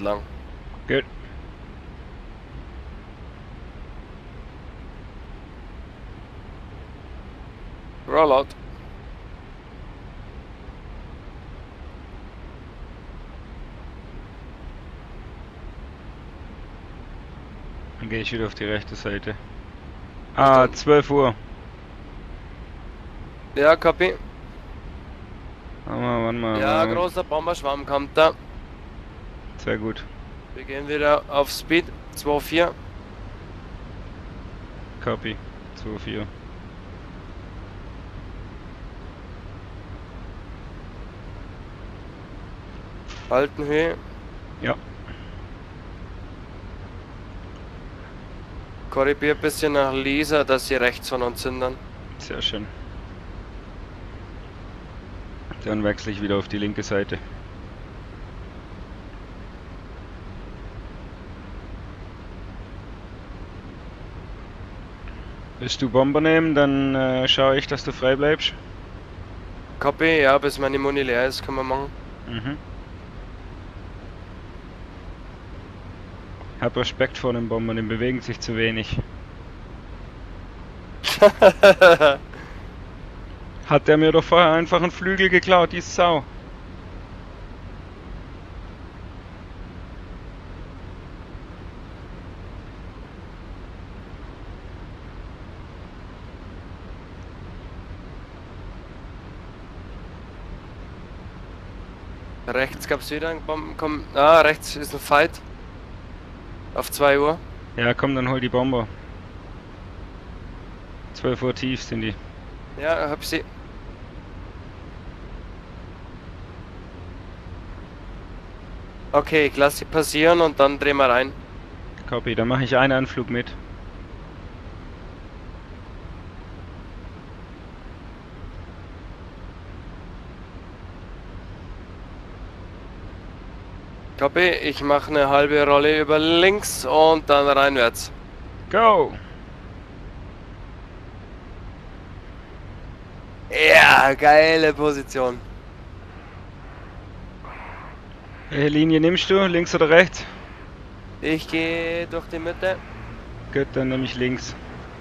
entlang. Gut. Rollout. Dann gehe ich wieder auf die rechte Seite. Ah, Verstanden. 12 Uhr. Ja, Copy. Warte Ja, mal. großer Bomberschwamm kommt da. Sehr gut. Wir gehen wieder auf Speed 2,4. Copy. 2-4. Halten Höhe. Ja, Korrigiert ein bisschen nach Lisa, dass sie rechts von uns sind dann. sehr schön. Dann wechsle ich wieder auf die linke Seite. Willst du Bomber nehmen, dann schaue ich, dass du frei bleibst. Copy, ja, bis meine Muni leer ist, können wir machen. Mhm. Hab Respekt vor den Bombern, die bewegen sich zu wenig. Hat der mir doch vorher einfach einen Flügel geklaut, die Sau. Rechts gab's wieder einen Bomben. Komm. Ah, rechts ist ein Fight. Auf 2 Uhr. Ja, komm, dann hol die Bomber. 12 Uhr tief sind die. Ja, hab sie. Okay, ich lasse sie passieren und dann drehen wir rein. Copy, dann mache ich einen Anflug mit. Copy, ich mache eine halbe Rolle über links und dann reinwärts. Go! Ja, geile Position. Welche Linie nimmst du? Links oder rechts? Ich gehe durch die Mitte. Gut, dann nehme ich links.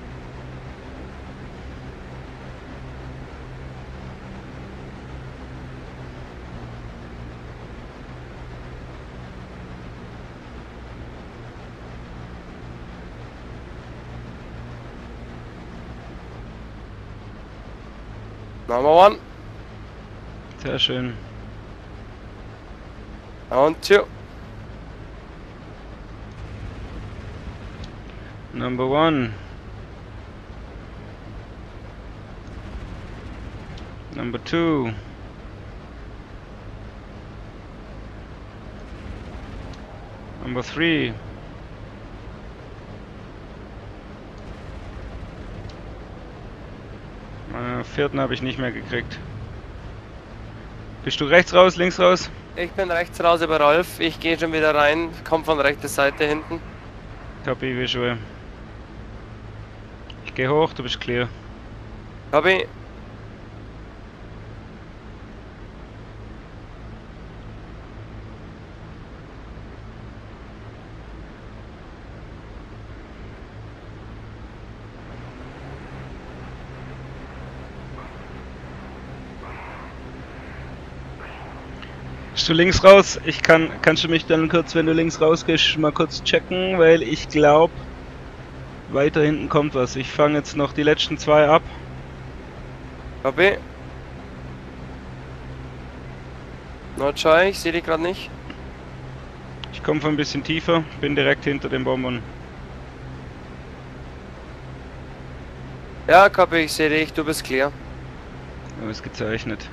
Number one. Sehr schön. Und two. Number one. Number two. Number three. Vierten habe ich nicht mehr gekriegt. Bist du rechts raus, links raus? Ich bin rechts raus über Rolf. Ich gehe schon wieder rein. Komm von rechter Seite hinten. Copy, visual. Ich gehe hoch, du bist clear. Copy. Bist du links raus? Kannst du mich dann kurz, wenn du links rausgehst, mal kurz checken, weil ich glaube, weiter hinten kommt was. Ich fange jetzt noch die letzten zwei ab. Copy. Notschei, ich sehe die gerade nicht. Ich komme von ein bisschen tiefer, bin direkt hinter den Bombern. Ja, Copy, ich sehe dich. Du bist clear. Aber ist gezeichnet.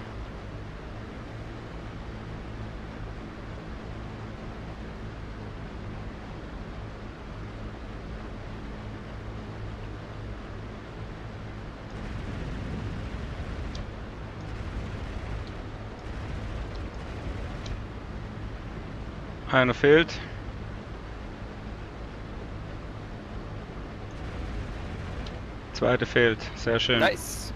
Einer fehlt. Zweite fehlt. Sehr schön. Nice.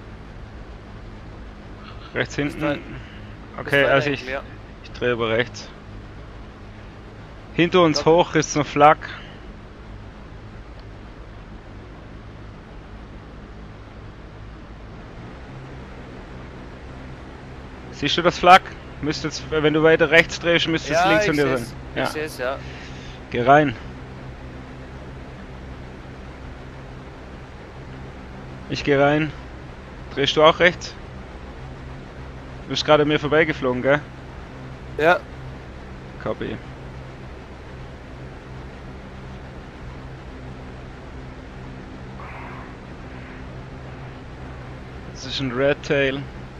Rechts hinten. Ist Okay, weiter also clear. ich drehe über rechts. Hinter uns hoch ist noch Flak. Siehst du das Flak? Müsste jetzt, wenn du weiter rechts drehst, müsste es links von dir sein. Ich sehe es, ja. Geh rein. Ich gehe rein. Drehst du auch rechts? Du bist gerade an mir vorbeigeflogen, gell? Ja. Copy. Das ist ein Red Tail.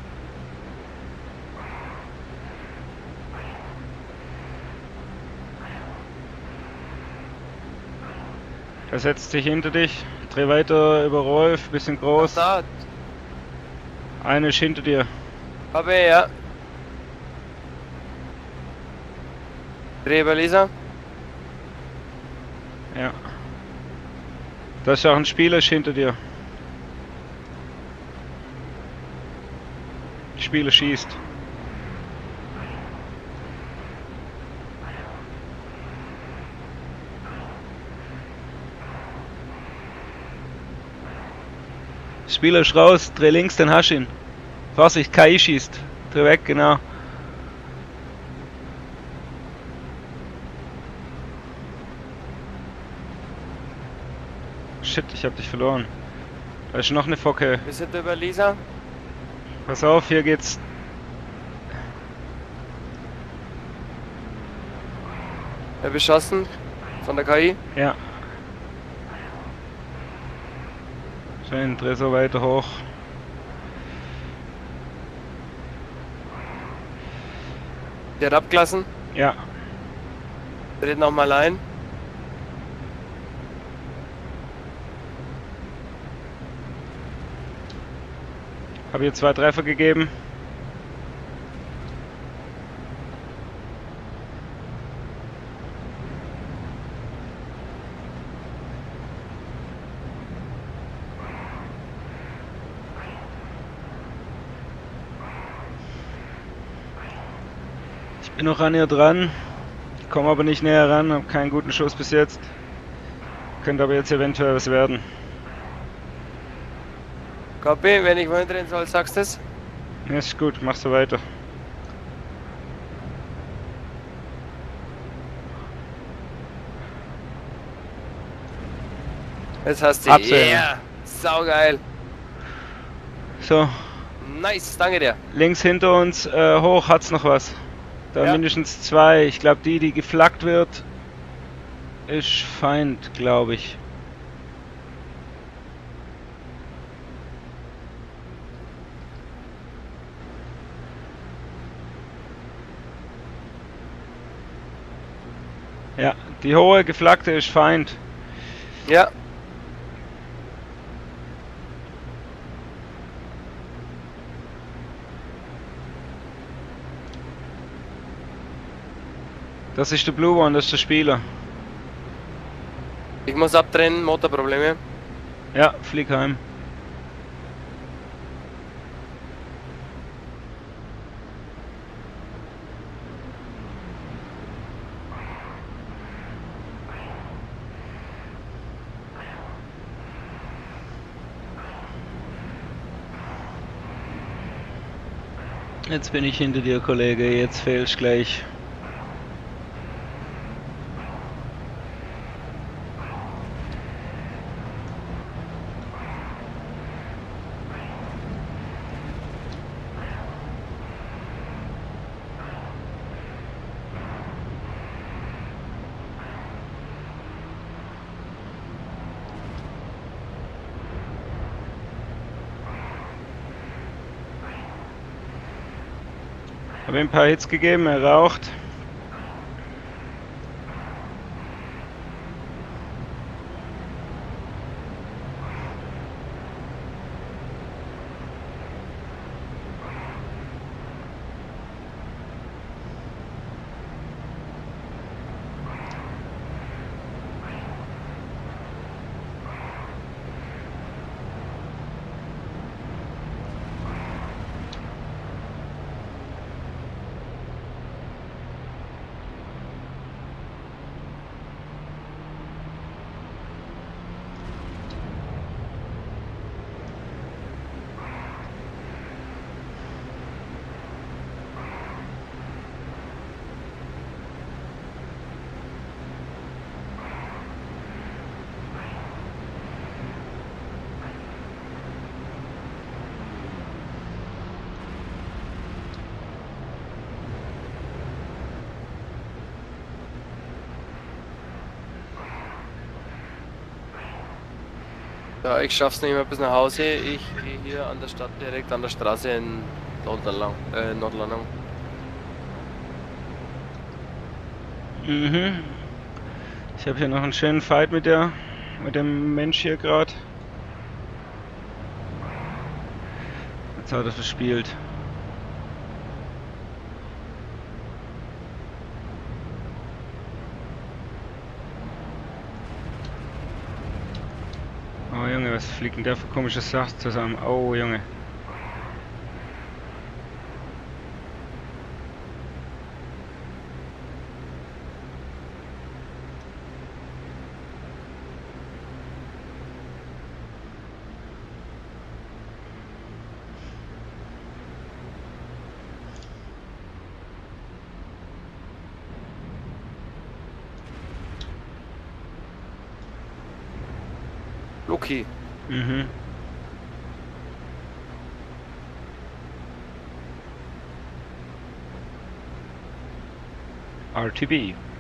Er setzt sich hinter dich. Dreh weiter über Rolf, bisschen groß. Da. Eine ist hinter dir. Hab ich, ja. Dreh über Lisa. Ja. Da ist auch ein Spieler ist hinter dir. Der Spieler schießt. Spieler ist raus, dreh links, dann hast du ihn. Vorsicht, KI schießt. Dreh weg, genau. Shit, ich hab dich verloren. Da ist noch eine Focke. Wir sind über Lisa. Pass auf, hier geht's. Er beschossen. Von der KI. Ja. Schön, dreh so weiter hoch. Der hat abgelassen. Ja. Dreht nochmal ein. Habe ihr 2 Treffer gegeben. Ich bin noch an ihr dran. Komme aber nicht näher ran, habe keinen guten Schuss bis jetzt. Könnte aber jetzt eventuell was werden. Copy, wenn ich wohin drehen soll, sagst du es. Ja, ist gut, mach so weiter. Jetzt hast du Absehen. Yeah! Saugeil! So, Nice, danke dir. links hinter uns, hoch hat's noch was. Da Ja. mindestens 2. Ich glaube, die geflaggt wird, ist Feind, glaube ich. Ja, die hohe geflaggte ist Feind. Ja, Das ist der Blue One, das ist der Spieler. ich muss abtrennen, Motorprobleme. Ja, flieg heim. Jetzt bin ich hinter dir, Kollege, jetzt fehlst gleich. Habe ihm ein paar Hits gegeben, er raucht. Ja, ich schaff's nicht mehr bis nach Hause. Ich gehe hier an der Stadt direkt an der Straße in Nordlandung. Mhm. Ich habe hier noch einen schönen Fight mit dem Mensch hier gerade. Jetzt hat er verspielt. Oh Junge, was fliegt denn da für komische Sachen zusammen? Oh Junge. Loki. Mhm. RTB.